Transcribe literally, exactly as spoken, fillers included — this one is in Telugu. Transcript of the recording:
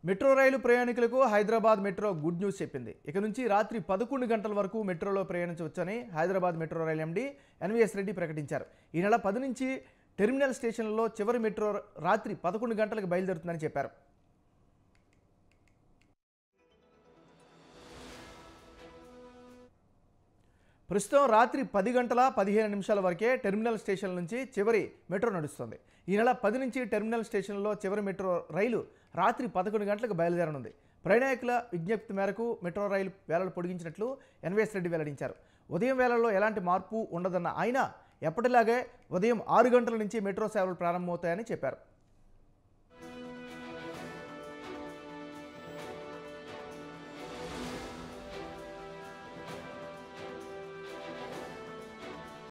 మెట్రో రైలు ప్రయాణికులకు హైదరాబాద్ మెట్రో గుడ్ న్యూస్ చెప్పింది. ఇక నుంచి రాత్రి పదకొండు గంటల వరకు మెట్రోలో ప్రయాణించవచ్చని Hyderabad metro rail MD NVS Reddy ప్రకటించారు. ఈ నెల పది నుంచి టెర్మినల్ స్టేషన్లలో చివరి మెట్రో రాత్రి పదకొండు గంటలకు బయలుదేరుతుందని చెప్పారు. ప్రస్తుతం రాత్రి పది గంటల పదిహేను నిమిషాల వరకే టెర్మినల్ స్టేషన్ నుంచి చివరి మెట్రో నడుస్తుంది. ఈ నెల పది నుంచి టెర్మినల్ స్టేషన్లో చివరి మెట్రో రైలు రాత్రి పదకొండు గంటలకు బయలుదేరనుంది. ప్రయాణికుల విజ్ఞప్తి మేరకు మెట్రో రైలు వేళలు పొడిగించినట్లు ఎన్వీఎస్ రెడ్డి వెల్లడించారు. ఉదయం వేళల్లో ఎలాంటి మార్పు ఉండదన్న ఆయన ఎప్పటిలాగే ఉదయం ఆరు గంటల నుంచి మెట్రో సేవలు ప్రారంభమవుతాయని చెప్పారు.